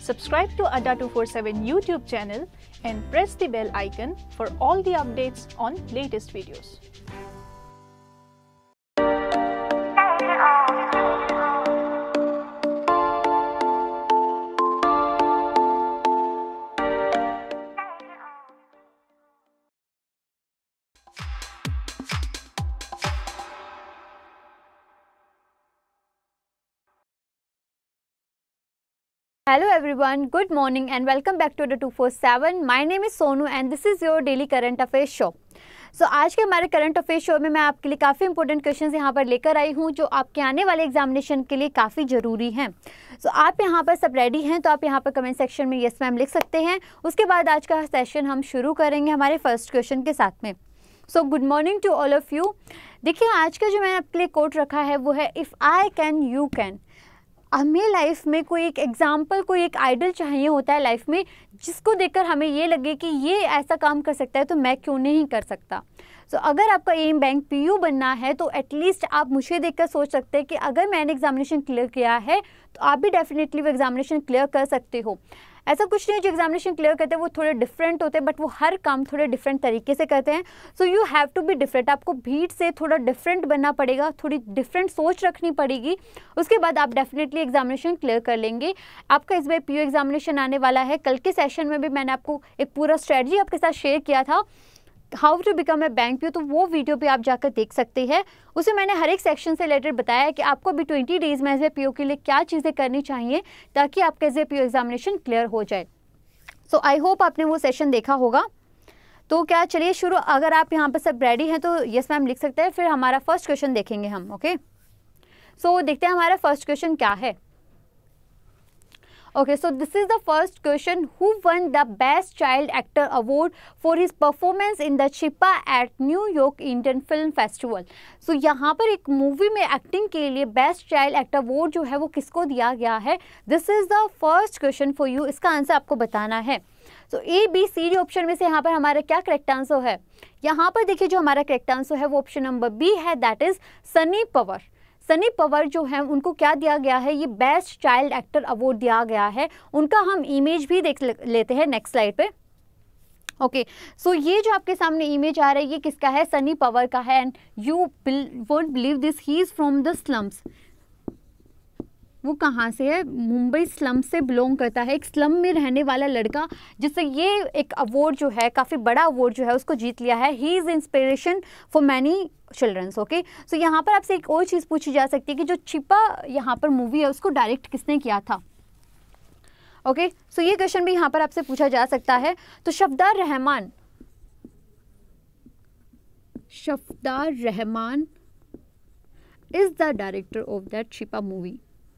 Subscribe to Adda 247 YouTube channel and press the bell icon for all the updates on latest videos. Hello everyone, good morning and welcome back to the 247. My name is Sonu and this is your daily current affairs show. So आज के हमारे current affairs show में मैं आपके लिए काफ़ी important questions यहाँ पर लेकर आई हूँ जो आपके आने वाले एग्जामिनेशन के लिए काफ़ी ज़रूरी हैं. सो आप यहाँ पर सब रेडी हैं तो आप यहाँ पर कमेंट सेक्शन में यस मैम लिख सकते हैं. उसके बाद आज का सेशन हम शुरू करेंगे हमारे फर्स्ट क्वेश्चन के साथ में. So good morning to all of you. देखिए आज का जो मैंने आपके लिए कोट रखा है वो है if I can you can. हमें लाइफ में कोई एक एग्जाम्पल, कोई एक आइडल चाहिए होता है लाइफ में जिसको देखकर हमें ये लगे कि ये ऐसा काम कर सकता है तो मैं क्यों नहीं कर सकता. सो अगर आपका एम बैंक पीयू बनना है तो एटलीस्ट आप मुझे देखकर सोच सकते हैं कि अगर मैंने एग्जामिनेशन क्लियर किया है तो आप भी डेफिनेटली वो एग्जामिनेशन क्लियर कर सकते हो. ऐसा कुछ नहीं है, जो एग्जामिनेशन क्लियर करते हैं वो थोड़े डिफरेंट होते हैं बट वो हर काम थोड़े डिफरेंट तरीके से करते हैं. So you have to be different. आपको भीड़ से थोड़ा डिफरेंट बनना पड़ेगा, थोड़ी डिफरेंट सोच रखनी पड़ेगी. उसके बाद आप डेफिनेटली एग्जामिनेशन क्लियर कर लेंगे. आपका इस बार पीयू एग्जामिनेशन आने वाला है. कल के सेशन में भी मैंने आपको एक पूरा स्ट्रेटजी आपके साथ शेयर किया था how to become a bank PO, तो वो वीडियो पे आप जाकर देख सकते हैं. उसे मैंने हर एक सेक्शन से रिलेटेड बताया है कि आपको अभी 20 डेज़ में एज ए पीयू के लिए क्या चीज़ें करनी चाहिए ताकि आपका as a PO examination clear हो जाए. सो आई होप आपने वो सेशन देखा होगा. तो क्या चलिए शुरू. अगर आप यहाँ पर सब रेडी हैं तो यस मैम लिख सकते हैं. फिर हमारा फर्स्ट क्वेश्चन देखेंगे हम. ओके सो देखते हैं हमारा फर्स्ट क्वेश्चन क्या है. Okay, so this is the first question. Who won the Best Child Actor Award for his performance in the Chippa at New York Indian Film Festival? So यहाँ पर एक movie में acting के लिए best child actor award जो है वो किसको दिया गया है. This is the first question for you. इसका आंसर आपको बताना है. तो A B C D option में से यहाँ पर हमारा क्या करेक्ट आंसर है. यहाँ पर देखिए जो हमारा करेक्ट आंसर है वो ऑप्शन नंबर बी है, दैट इज सनी पवार. सनी पवार जो है उनको क्या दिया गया है, ये बेस्ट चाइल्ड एक्टर अवार्ड दिया गया है. उनका हम इमेज भी देख लेते हैं नेक्स्ट स्लाइड पे. ओके सो ये जो आपके सामने इमेज आ रहा है ये किसका है, सनी पवार का है. And you won't believe this, he is from the slums. वो कहाँ से है, मुंबई स्लम से बिलोंग करता है. एक स्लम में रहने वाला लड़का जिससे ये एक अवार्ड जो है काफ़ी बड़ा अवार्ड जो है उसको जीत लिया है. He is inspiration for many childrens. Okay so यहाँ पर आपसे एक और चीज़ पूछी जा सकती है कि जो छिपा यहाँ पर मूवी है उसको डायरेक्ट किसने किया था. ओके सो ये क्वेश्चन भी यहाँ पर आपसे पूछा जा सकता है. तो Shafdar Rahman is the director of that Chippa movie.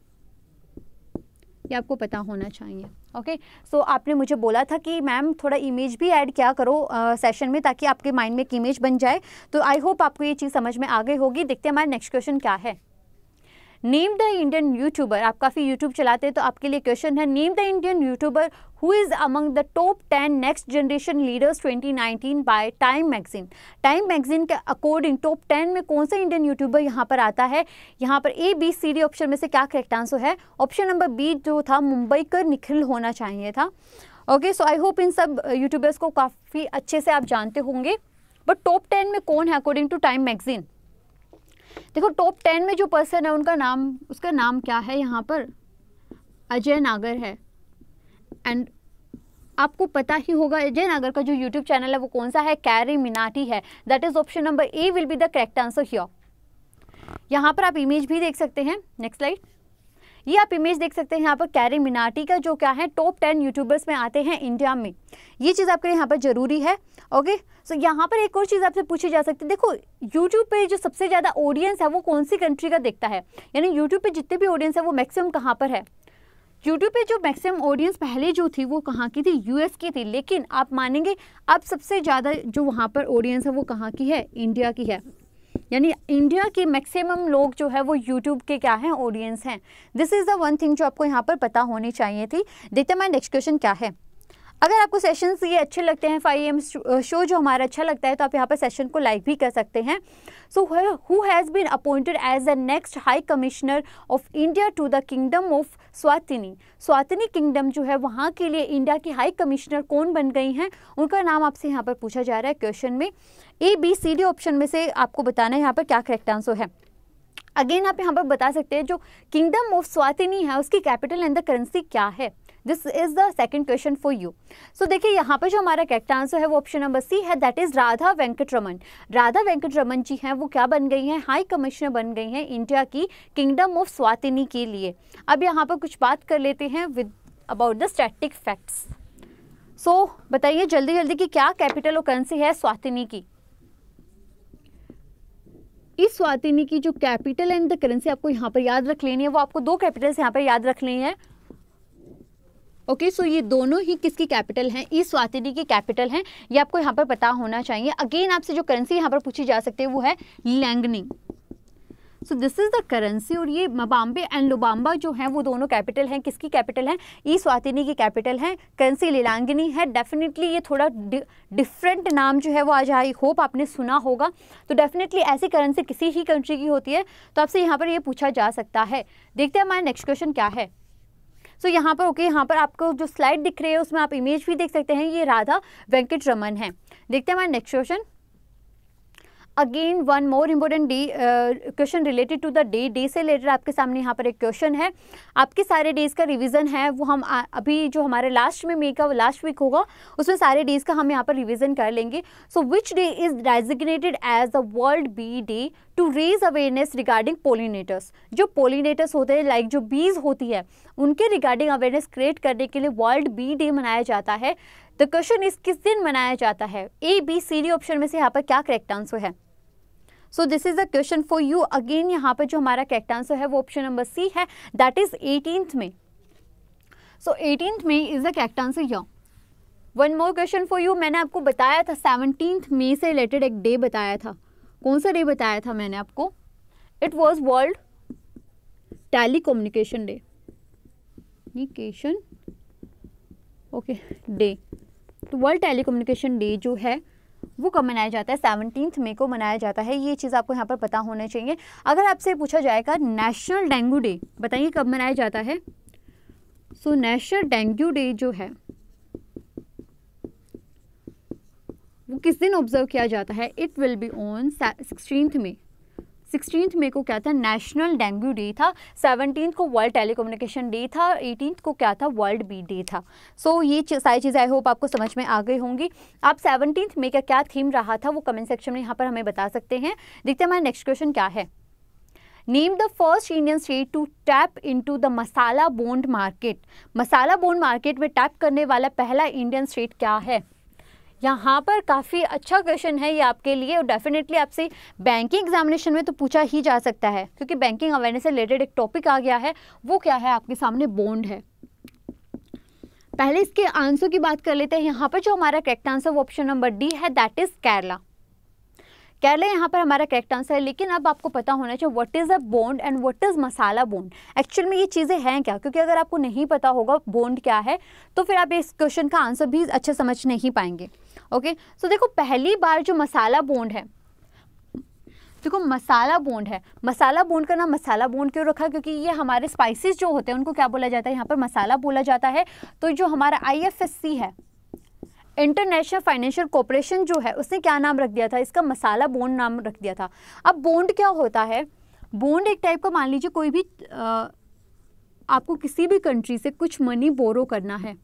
ये आपको पता होना चाहिए. ओके सो आपने मुझे बोला था कि मैम थोड़ा इमेज भी ऐड क्या करो सेशन में ताकि आपके माइंड में एक इमेज बन जाए. तो आई होप आपको ये चीज़ समझ में आ गई होगी. देखते हैं हमारा नेक्स्ट क्वेश्चन क्या है. Name the Indian YouTuber. आप काफ़ी यूट्यूब चलाते हैं तो आपके लिए क्वेश्चन है. Name the Indian YouTuber who is among the top 10 next generation leaders 2019 by Time magazine. Time magazine के अकॉर्डिंग टॉप 10 में कौन सा इंडियन यूट्यूबर यहाँ पर आता है. यहाँ पर A B C D option में से क्या करेक्ट आंसर है. ऑप्शन नंबर बी जो था मुंबईकर निखिल होना चाहिए था. ओके सो आई होप इन सब यूट्यूबर्स को काफ़ी अच्छे से आप जानते होंगे. बट टॉप 10 में कौन है अकॉर्डिंग टू टाइम मैगजीन. देखो टॉप 10 में जो पर्सन है उसका नाम क्या है, यहाँ पर अजय नागर है. एंड आपको पता ही होगा अजय नागर का जो यूट्यूब चैनल है वो कौन सा है, कैरी मिनाटी है. That is option number A will be the correct answer here. यहाँ पर आप इमेज भी देख सकते हैं. Next slide. ये आप इमेज देख सकते हैं यहाँ पर कैरी मिनाटी का जो क्या है टॉप 10 यूट्यूबर्स में आते हैं इंडिया में. ये चीज़ आपके लिए यहाँ पर जरूरी है. ओके सो यहाँ पर एक और चीज़ आपसे पूछी जा सकती है. देखो यूट्यूब पे जो सबसे ज़्यादा ऑडियंस है वो कौन सी कंट्री का देखता है, यानी यूट्यूब पे जितने भी ऑडियंस है वो मैक्सिमम कहाँ पर है. यूट्यूब पे जो मैक्सिमम ऑडियंस पहले जो थी वो कहाँ की थी, यूएस की थी. लेकिन आप मानेंगे अब सबसे ज़्यादा जो वहाँ पर ऑडियंस है वो कहाँ की है, इंडिया की है. यानी इंडिया के मैक्सिमम लोग जो है वो यूट्यूब के क्या हैं, ऑडियंस हैं. This is the one thing जो आपको यहाँ पर पता होनी चाहिए थी. देखते हैं हमारा नेक्स्ट क्वेश्चन क्या है. अगर आपको सेशंस ये अच्छे लगते हैं, 5 AM शो जो हमारा अच्छा लगता है, तो आप यहाँ पर सेशन को लाइक भी कर सकते हैं। So who has been appointed as the next high commissioner of India to the kingdom of Eswatini. Eswatini kingdom जो है वहाँ के लिए इंडिया की हाई कमिश्नर कौन बन गई हैं, उनका नाम आपसे यहाँ पर पूछा जा रहा है क्वेश्चन में। ABCD ऑप्शन में से आपको बताना है यहाँ पर क्या करेक्ट आंसर है। अगेन आप यहाँ पर बता सकते हैं जो किंगडम ऑफ स्वातिनी है उसकी कैपिटल एंड द करेंसी क्या है। This is the second question for you. So देखिए यहाँ पर जो हमारा करेक्ट आंसर है वो ऑप्शन नंबर सी है, दैट इज राधा वेंकटरमन। राधा वेंकटरमन जी हैं वो क्या बन गई हैं, हाई कमिश्नर बन गई हैं इंडिया की किंगडम ऑफ स्वातिनी के लिए। अब यहाँ पर कुछ बात कर लेते हैं with about the static facts. So बताइए जल्दी जल्दी कि क्या कैपिटल और करेंसी है स्वातिनी की। इस स्वातिनी की जो कैपिटल एंड द करेंसी आपको यहाँ पर याद रख लेनी है, वो आपको 2 कैपिटल्स यहाँ पर याद रख लेनी है। ओके, सो ये दोनों ही किसकी कैपिटल हैं, इस स्वातिनी की कैपिटल हैं, ये आपको यहाँ पर पता होना चाहिए। अगेन आपसे जो करेंसी यहाँ पर पूछी जा सकती है वो है lilangeni. So this is the currency, और ये मबाम्बे एंड लुबाम्बा जो हैं वो दोनों कैपिटल हैं, किसकी कैपिटल हैं, ई स्वातिनी की कैपिटल हैं। करेंसी लीलांगिनी है। डेफिनेटली ये थोड़ा डिफरेंट नाम जो है वो आज आई होप आपने सुना होगा। तो डेफिनेटली ऐसी करेंसी किसी ही कंट्री की होती है, तो आपसे यहाँ पर ये पूछा जा सकता है। देखते हैं हमारा नेक्स्ट क्वेश्चन क्या है। सो यहाँ पर यहाँ पर आपको जो स्लाइड दिख रही है उसमें आप इमेज भी देख सकते हैं, ये राधा वेंकटरमन है। देखते हैं हमारा next question. Again one more important question related to the day से रिलेटेड आपके सामने यहाँ पर एक क्वेश्चन है। आपके सारे डेज का रिवीजन है वो हम अभी जो हमारे लास्ट में का लास्ट वीक होगा उसमें सारे डेज का हम यहाँ पर रिवीजन कर लेंगे। So which day is designated as the world bee day to raise awareness regarding pollinators. जो पोलिनेटर्स होते हैं लाइक जो बीज होती है उनके रिगार्डिंग अवेयरनेस क्रिएट करने के लिए वर्ल्ड बी डे मनाया जाता है। द क्वेश्चन इज किस दिन मनाया जाता है। ABCD ऑप्शन में से यहाँ पर क्या करेक्ट आंसर है। So this is the question for you. Again यहाँ पर जो हमारा करेक्ट आंसर है वो ऑप्शन नंबर सी है, that is 18th May. So 18th May is the correct answer here. One more question for you. मैंने आपको बताया था 17th मई से रिलेटेड एक डे बताया था। कौन सा डे बताया था मैंने आपको? It was world telecommunication day. Okay day. तो वर्ल्ड टेलीकम्युनिकेशन डे जो है वो कब मनाया जाता है? 17th मई को मनाया जाता है। ये चीज़ आपको यहाँ पर पता होना चाहिए। अगर आपसे पूछा जाएगा नेशनल डेंगू डे, बताइए कब मनाया जाता है। सो नेशनल डेंगू डे जो है वो किस दिन ऑब्जर्व किया जाता है? It will be on 16th May. 16th May को क्या था? नेशनल डेंगू डे था। 17th को वर्ल्ड टेलीकम्युनिकेशन डे था। 18th को क्या था? वर्ल्ड बी डे था। सो ये सारी चीज़ें आई होप आपको समझ में आ गई होंगी। आप 17th मई का क्या थीम रहा था वो कमेंट सेक्शन में यहाँ पर हमें बता सकते हैं। देखते हैं हमारा नेक्स्ट क्वेश्चन क्या है। Name the first Indian state to tap into the masala bond market. Masala bond market में टैप करने वाला पहला इंडियन स्टेट क्या है? यहाँ पर काफ़ी अच्छा क्वेश्चन है ये आपके लिए, और डेफिनेटली आपसे बैंकिंग एग्जामिनेशन में तो पूछा ही जा सकता है, क्योंकि बैंकिंग अवेयरनेस से रिलेटेड एक टॉपिक आ गया है। वो क्या है? आपके सामने बॉन्ड है। पहले इसके आंसर की बात कर लेते हैं। यहाँ पर जो हमारा करेक्ट आंसर वो ऑप्शन नंबर डी है, दैट इज केरला। केरला यहाँ पर हमारा करेक्ट आंसर है। लेकिन अब आपको पता होना चाहिए what is a bond and what is masala bond. Actual में ये चीज़ें हैं क्या? क्योंकि अगर आपको नहीं पता होगा बॉन्ड क्या है तो फिर आप इस क्वेश्चन का आंसर भी अच्छे समझ नहीं पाएंगे। ओके, सो देखो पहली बार जो मसाला बॉन्ड है, देखो मसाला बॉन्ड है। मसाला बॉन्ड का नाम मसाला बॉन्ड क्यों रखा? क्योंकि ये हमारे स्पाइसेस जो होते हैं उनको क्या बोला जाता है? यहाँ पर मसाला बोला जाता है। तो जो हमारा IFSC है, इंटरनेशनल फाइनेंशियल कॉर्पोरेशन जो है, उसने क्या नाम रख दिया था? इसका मसाला बॉन्ड नाम रख दिया था। अब बॉन्ड क्या होता है? बॉन्ड एक टाइप का, मान लीजिए कोई भी आपको किसी भी कंट्री से कुछ मनी बोरो करना है,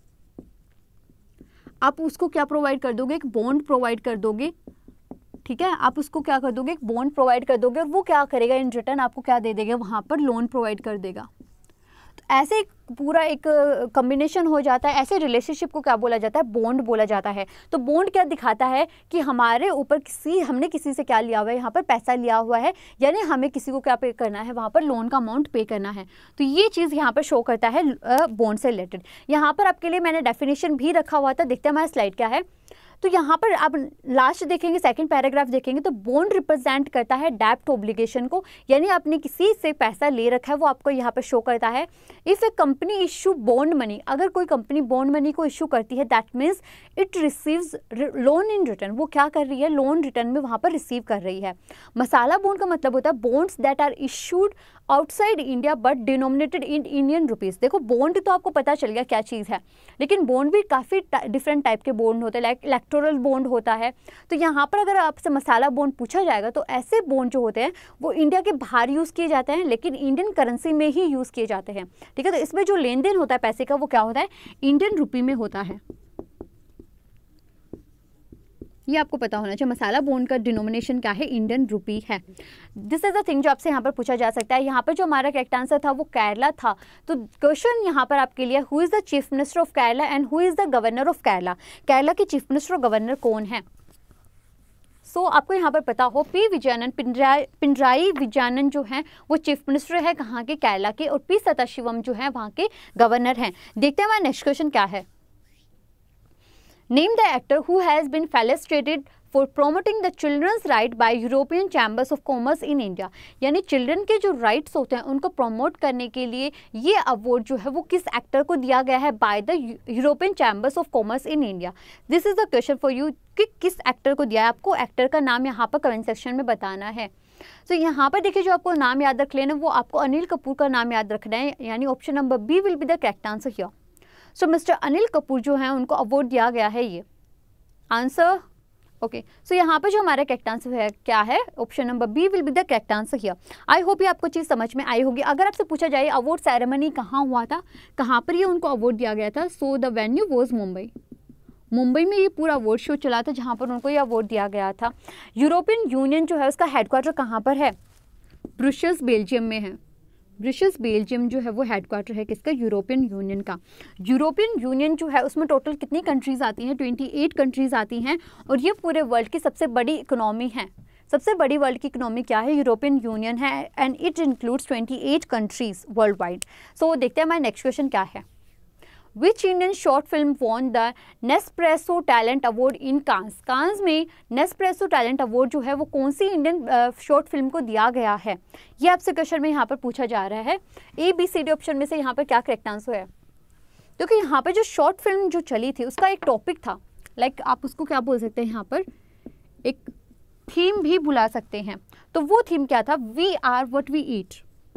आप उसको क्या प्रोवाइड कर दोगे? एक बॉन्ड प्रोवाइड कर दोगे। ठीक है, आप उसको क्या कर दोगे? एक बॉन्ड प्रोवाइड कर दोगे, और वो क्या करेगा? इन रिटर्न आपको क्या दे देगा? वहाँ पर लोन प्रोवाइड कर देगा। तो ऐसे पूरा एक कॉम्बिनेशन हो जाता है। ऐसे रिलेशनशिप को क्या बोला जाता है? बॉन्ड बोला जाता है। तो बॉन्ड क्या दिखाता है कि हमारे ऊपर हमने किसी से क्या लिया हुआ है? यहाँ पर पैसा लिया हुआ है, यानी हमें किसी को क्या पे करना है? वहाँ पर लोन का अमाउंट पे करना है। तो ये चीज़ यहाँ पर शो करता है बॉन्ड से रिलेटेड। यहाँ पर आपके लिए मैंने डेफिनेशन भी रखा हुआ था। देखते हैं हमारा स्लाइड क्या है। तो यहाँ पर आप लास्ट देखेंगे, सेकंड पैराग्राफ देखेंगे तो बॉन्ड रिप्रेजेंट करता है डेब्ट ऑब्लिगेशन को, यानी आपने किसी से पैसा ले रखा है वो आपको यहाँ पर शो करता है। If a company issue bond money, अगर कोई कंपनी बॉन्ड मनी को इशू करती है that means it receives loan in return, वो क्या कर रही है, लोन रिटर्न में वहाँ पर रिसीव कर रही है। मसाला बॉन्ड का मतलब होता है bonds that are issued outside India but denominated in Indian rupees. देखो बॉन्ड तो आपको पता चल गया क्या चीज़ है, लेकिन बॉन्ड भी काफ़ी डिफरेंट टाइप के बॉन्ड होते हैं, लाइक इलेक्टोरल बॉन्ड होता है। तो यहाँ पर अगर आपसे मसाला बॉन्ड पूछा जाएगा तो ऐसे बॉन्ड जो होते हैं वो इंडिया के बाहर यूज़ किए जाते हैं लेकिन इंडियन करेंसी में ही यूज़ किए जाते हैं, ठीक है। तो इसमें जो लेन देन होता है पैसे का वो क्या होता है, इंडियन रुपी में होता है। ये आपको पता होना चाहिए, मसाला बॉन्ड का डिनोमिनेशन क्या है, इंडियन रुपी है। दिस इज द थिंग जो आपसे यहाँ पर पूछा जा सकता है। यहाँ पर जो हमारा करेक्ट आंसर था वो केरला था। तो क्वेश्चन यहाँ पर आपके लिए, who is the chief minister of Kerala and who is the governor of Kerala. Kerala के चीफ मिनिस्टर और गवर्नर कौन है। सो आपको यहाँ पर पता हो पी विजयनन, पिनराई विजयनन जो है वो चीफ मिनिस्टर है कहाँ के, केरला के, और पी सदाशिवम जो है वहाँ के गवर्नर हैं। देखते हैं हमारा नेक्स्ट क्वेश्चन क्या है। Name the actor who has been felicitated for promoting the children's right by European Chambers of Commerce in India। यानी चिल्ड्रन के जो राइट्स होते हैं उनको प्रमोट करने के लिए ये अवार्ड जो है वो किस एक्टर को दिया गया है, by the European chambers of commerce in India. This is the question for you कि किस एक्टर को दिया है। आपको एक्टर का नाम यहाँ पर कमेंट सेक्शन में बताना है। तो यहाँ पर देखिए जो आपको नाम याद रख लेना वो आपको अनिल कपूर का नाम याद रखना है, यानी option number B will be the correct answer here. So mister Anil Kapoor जो हैं उनको अवार्ड दिया गया है ये आंसर। ओके, सो यहाँ पर जो हमारा करेक्ट आंसर है क्या है, option number B will be the correct answer here. I hope ये आपको चीज़ समझ में आई होगी। अगर आपसे पूछा जाए अवार्ड सेरेमनी कहाँ हुआ था, कहाँ पर ये उनको अवार्ड दिया गया था, so the venue was Mumbai. Mumbai में ये पूरा अवार्ड शो चला था जहाँ पर उनको ये अवार्ड दिया गया था। यूरोपियन यूनियन जो है उसका हेडक्वार्टर कहाँ पर है, ब्रुसेल्स बेल्जियम में है। ब्रुसेल्स बेल्जियम जो है वो हेडक्वार्टर है किसका, यूरोपियन यूनियन का। यूरोपियन यूनियन जो है उसमें टोटल कितनी कंट्रीज़ आती हैं, 28 कंट्रीज़ आती हैं और ये पूरे वर्ल्ड की सबसे बड़ी इकोनॉमी है। सबसे बड़ी वर्ल्ड की इकोनॉमी क्या है, यूरोपियन यूनियन है and it includes 28 countries worldwide. So देखते हैं हमारा नेक्स्ट क्वेश्चन क्या है। Which Indian short film won the Nespresso Talent Award in Cannes? कांस में Nespresso Talent Award जो है वो कौन सी इंडियन शॉर्ट फिल्म को दिया गया है, ये आपसे क्वेश्चन में यहाँ पर पूछा जा रहा है। A B C D option में से यहाँ पर क्या करेक्ट आंसर है। क्योंकि यहाँ पर जो शॉर्ट फिल्म जो चली थी उसका एक टॉपिक था, लाइक आप उसको क्या बोल सकते हैं, यहाँ पर एक थीम भी बुला सकते हैं। तो वो थीम क्या था, we are what we eat.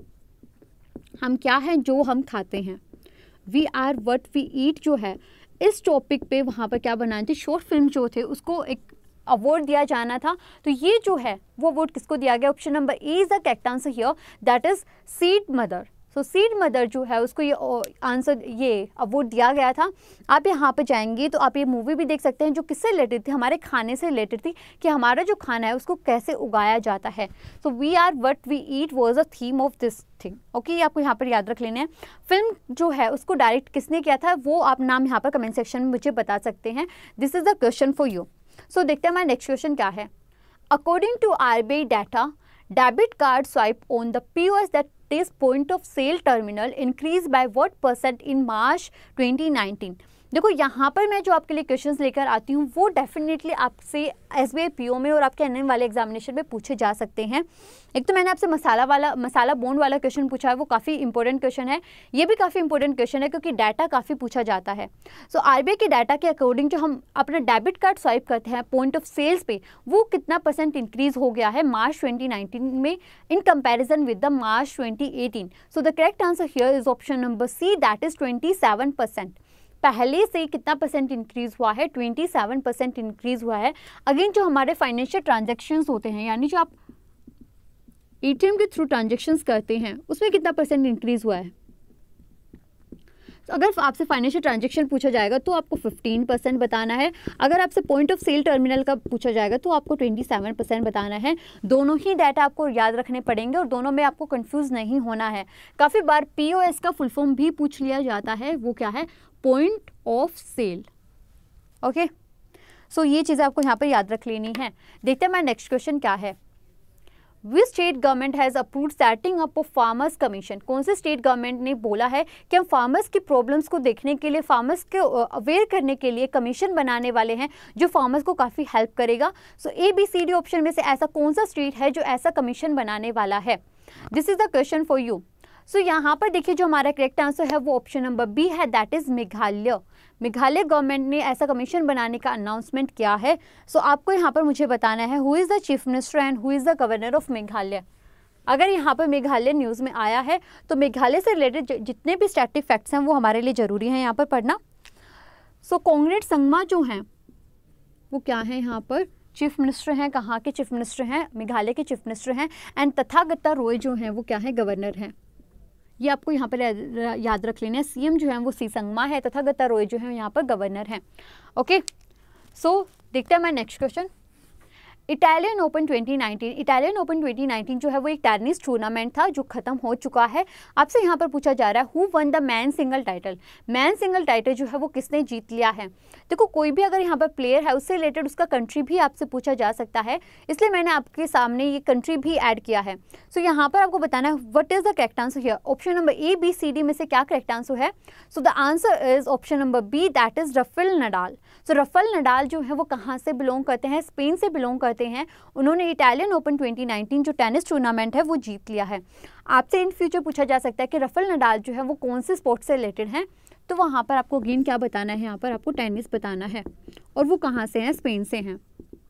हम क्या हैं, जो हम खाते हैं। We are what we eat जो है इस टॉपिक पे वहाँ पर क्या बनाए थे, शॉर्ट फिल्म जो थे उसको एक अवार्ड दिया जाना था। तो ये जो है वो अवार्ड किसको दिया गया, option number A is the correct answer here, that is seed mother. So seed mother जो है उसको ये आंसर, ये अवार्ड दिया गया था। आप यहाँ पे जाएंगे तो आप ये मूवी भी देख सकते हैं जो किससे रिलेटेड थी, हमारे खाने से रिलेटेड थी कि हमारा जो खाना है उसको कैसे उगाया जाता है। So we are what we eat was a theme of this thing. Okay, आपको यहाँ पर याद रख लेना है। फिल्म जो है उसको डायरेक्ट किसने किया था वो आप नाम यहाँ पर कमेंट सेक्शन में मुझे बता सकते हैं। This is the question for you. So देखते हैं हमारा नेक्स्ट क्वेश्चन क्या है। According to RBI data, debit card swipe on the POS that is point of sale terminal increase by what % in March 2019। देखो यहाँ पर मैं जो आपके लिए क्वेश्चंस लेकर आती हूँ वो डेफिनेटली आपसे SBI PO में और आपके आने वाले एग्जामिनेशन में पूछे जा सकते हैं। एक तो मैंने आपसे मसाला बॉन्ड वाला क्वेश्चन पूछा है, वो काफ़ी इंपॉर्टेंट क्वेश्चन है। ये भी काफ़ी इंपॉर्टेंट क्वेश्चन है क्योंकि डाटा काफ़ी पूछा जाता है। सो RBI के डाटा के अकॉर्डिंग जो हम अपना डेबिट कार्ड स्वाइप करते हैं पॉइंट ऑफ सेल्स पे, वो कितना % इंक्रीज हो गया है मार्च 2019 में in comparison with the March 2018। So the correct answer here is option number C, that is 27%। पहले से कितना % इंक्रीज हुआ है, 27% इंक्रीज हुआ है। अगेन जो हमारे फाइनेंशियल ट्रांजैक्शंस होते हैं, यानी जो आप ATM के थ्रू ट्रांजैक्शंस करते हैं उसमें कितना % इंक्रीज हुआ है। तो अगर आपसे फाइनेंशियल ट्रांजैक्शन पूछा जाएगा तो आपको 15% बताना है। अगर आपसे पॉइंट ऑफ सेल टर्मिनल का पूछा जाएगा तो आपको 27% बताना है। दोनों ही डाटा आपको याद रखने पड़ेंगे और दोनों में आपको कंफ्यूज नहीं होना है। काफ़ी बार POS का फुल फॉर्म भी पूछ लिया जाता है, वो क्या है, point of sale. Okay, so ये चीज़ आपको यहाँ पर याद रख लेनी है। देखते हैं हमारा नेक्स्ट क्वेश्चन क्या है। Which state government has approved setting up of farmers commission, कौन से स्टेट गवर्नमेंट ने बोला है कि हम फार्मर्स की प्रॉब्लम्स को देखने के लिए, फार्मर्स को अवेयर करने के लिए कमीशन बनाने वाले हैं जो फार्मर्स को काफ़ी हेल्प करेगा। सो ABCD ऑप्शन में से ऐसा कौन सा स्टेट है जो ऐसा कमीशन बनाने वाला है? This is the question for you. So यहाँ पर देखिए जो हमारा करेक्ट आंसर है वो ऑप्शन नंबर बी है, that is Meghalaya. Meghalaya government ने ऐसा कमीशन बनाने का अनाउंसमेंट किया है। सो आपको यहाँ पर मुझे बताना है who is the chief minister and who is the governor of Meghalaya. अगर यहाँ पर मेघालय न्यूज़ में आया है तो मेघालय से रिलेटेड जितने भी स्टैटिक फैक्ट्स हैं वो हमारे लिए ज़रूरी हैं यहाँ पर पढ़ना। सो कोंगरेड संगमा जो हैं वो क्या है, यहाँ पर चीफ मिनिस्टर हैं। कहाँ के चीफ मिनिस्टर हैं? मेघालय के चीफ मिनिस्टर हैं। एंड तथागता रॉय जो हैं वो क्या है, गवर्नर हैं। ये आपको यहाँ पर याद रख लेना है। CM जो है वो सी संगमा है, तथागता रॉय जो है यहाँ पर गवर्नर हैं। ओके, सो देखते हैं मैं next question. Italian open 2019, Italian open 2019 जो है वो एक टेनिस टूर्नामेंट था जो खत्म हो चुका है। आपसे यहाँ पर पूछा जा रहा है who won the man single title, man single title जो है वो किसने जीत लिया है? देखो कोई भी अगर यहाँ पर प्लेयर है उससे रिलेटेड उसका कंट्री भी आपसे पूछा जा सकता है, इसलिए मैंने आपके सामने ये कंट्री भी ऐड किया है। सो यहाँ पर आपको बताना है what is the correct answer here. Option number ABCD में से क्या करेक्ट आंसर है? So the answer is option number B, that is Rafael Nadal. So Rafael Nadal जो है वो कहाँ से बिलोंग करते हैं? स्पेन से बिलोंग करते हैं। उन्होंने इटालियन ओपन 2019 जो टेनिस टूर्नामेंट है वो जीत लिया है। आपसे इन फ्यूचर पूछा जा सकता है कि राफेल नडाल जो है वो कौन से स्पोर्ट से रिलेटेड हैं, तो वहाँ पर आपको अगेन क्या बताना है, यहाँ पर आपको टेनिस बताना है और वो कहाँ से हैं? स्पेन से हैं।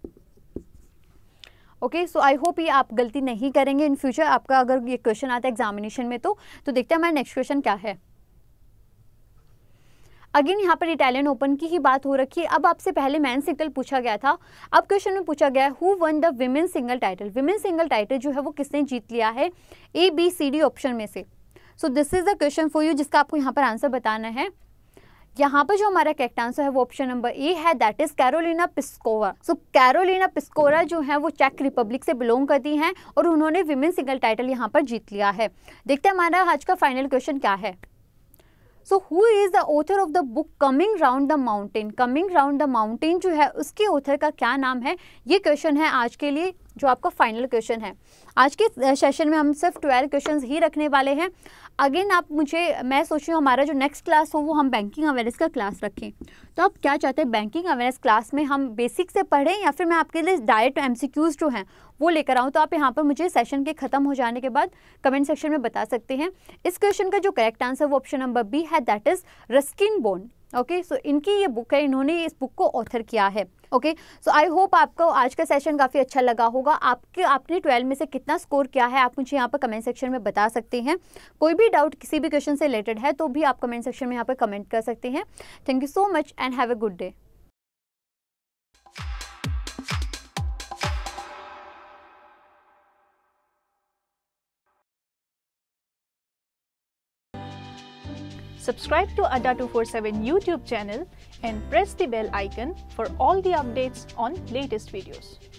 ओके, सो आई होप ये आप गलती नहीं करेंगे इन फ्यूचर। आपका अगर ये क्वेश्चन आता है एग्जामिनेशन में तो देखते हैं हमारा नेक्स्ट क्वेश्चन क्या है। अगेन यहाँ पर इटालियन ओपन की ही बात हो रखी है। अब आपसे पहले मैन सिंगल पूछा गया था, अब क्वेश्चन में पूछा गया है who won the women single title. Women single title जो है वो किसने जीत लिया है? ABCD ऑप्शन में से। So this is the question for you जिसका आपको यहाँ पर आंसर बताना है। यहाँ पर जो हमारा करेक्ट आंसर है वो ऑप्शन नंबर A है, that is Karolina Pliskova. So Karolina Pliskova जो है वो चेक रिपब्लिक से बिलोंग करती हैं और उन्होंने विमेन सिंगल टाइटल यहाँ पर जीत लिया है। देखते हैं हमारा आज का फाइनल क्वेश्चन क्या है। So who is the author of the book coming round the mountain. Coming round the mountain जो है उसके ऑथर का क्या नाम है? ये क्वेश्चन है आज के लिए जो आपका फाइनल क्वेश्चन है। आज के सेशन में हम सिर्फ 12 क्वेश्चंस ही रखने वाले हैं। अगेन मैं सोच रही हूँ हमारा जो नेक्स्ट क्लास हो वो हम बैंकिंग अवेयरनेस का क्लास रखें। तो आप क्या चाहते हैं, बैंकिंग अवेयरनेस क्लास में हम बेसिक से पढ़ें या फिर मैं आपके लिए डायरेक्ट MCQs जो हैं वो लेकर आऊँ? तो आप यहाँ पर मुझे सेशन के ख़त्म हो जाने के बाद कमेंट सेक्शन में बता सकते हैं। इस क्वेश्चन का जो करेक्ट आंसर वो ऑप्शन नंबर बी है, that is Ruskin Bond. Okay, so इनकी ये बुक है, इन्होंने इस बुक को ऑथर किया है। ओके, सो आई होप आपको आज का सेशन काफ़ी अच्छा लगा होगा। आपने 12 में से कितना स्कोर किया है आप मुझे यहाँ पर कमेंट सेक्शन में बता सकते हैं। कोई भी डाउट किसी भी क्वेश्चन से रिलेटेड है तो भी आप कमेंट सेक्शन में यहाँ पर कमेंट कर सकते हैं। Thank you so much and have a good day. Subscribe to Adda 247 YouTube channel and press the bell icon for all the updates on latest videos.